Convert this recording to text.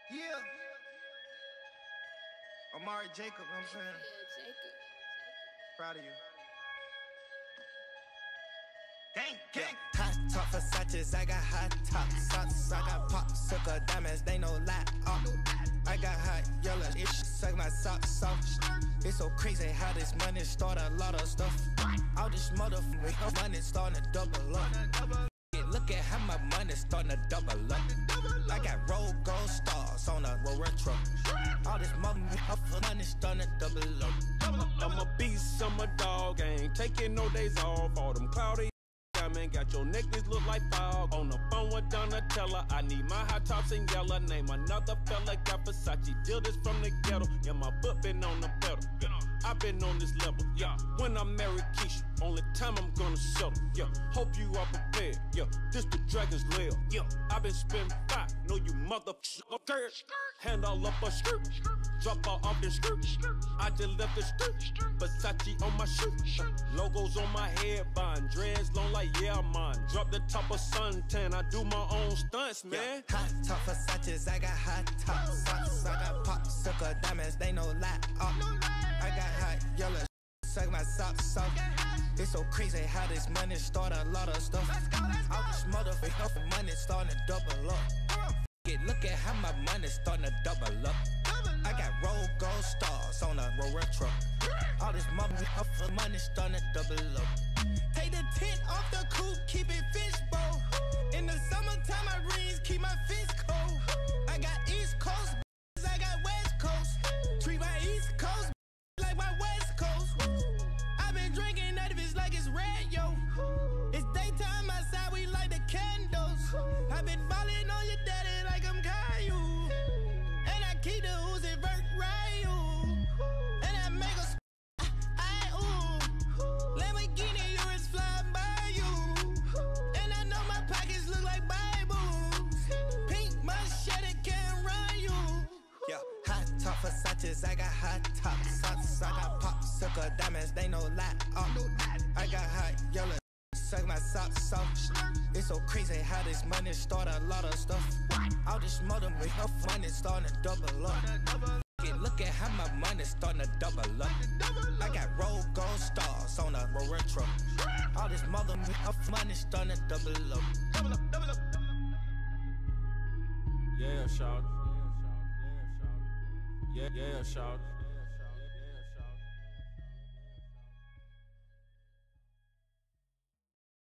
Yeah. Amari Jacob, you know what I'm saying? Yeah, Jacob. Proud of you. Gang, gang. Hot top Versace, I got hot top socks. I got popsicle diamonds, they no lie. I got hot yellow, it suck my socks off. It's so crazy how this money start a lot of stuff. All this motherfucking money starting to double up. Look at how my money starting to double up. I got roll gold stars on a retro. All this motherfucking money starting to double up. I'm a beast, I'm a dog, ain't taking no days off. All them cloudy diamond got your necklace look like fog. On the phone with Donatella, I need my hot tops in yellow. Name another fella, got Versace, deal this from the ghetto. Yeah, my foot been on the pedal, I've been on this level, yeah. When I marry Keisha, only time I'm gonna settle, yeah. Hope you are prepared, yeah. This the dragon's lair, yeah. I've been spending five, know you motherfucker. Hand all up a skirt, drop her off the skirt. I just left the skirt, Versace on my shoe. Logos on my head, buying dreads long like yeah, man. Drop the top of suntan, I do my own stunts, man. Yeah. Hot top Versace, I got hot top socks. I got popsicle diamonds, they no lie. I got hot yellow, suck my socks off. It's so crazy how this money start a lot of stuff. All this motherfucking money starting to double up. Look at how my money starting to double up. I got roll gold stars on a retro. All this motherfucking money starting to double up. Take the tent off the coupe, keep it fishbowl. In the summertime, my rings keep my fist cold. I got East Coast, I got West Coast. Treat my East Coast like my West Coast. I've been drinking that if it's like it's red, yo. It's daytime outside, we light the candles. I've been falling on your daddy like I'm Caillou. And I keep the Uzi vert Ryu. And I make a Lamborghini, yours flying by you. And I know my pockets look like Bibles. Pink machete can't run you. Yeah, hot top Versace, I got hot top socks. I got popsicle diamonds, they no lie. I got hot yellow, suck my socks off. It's so crazy how this money start a lot of stuff. All this motherfucking money starting to double up. Look at how my money starting to double up. I got roll gold stars on a retro. All this motherfucking money starting to double up. Yeah, shout. Yeah, shout.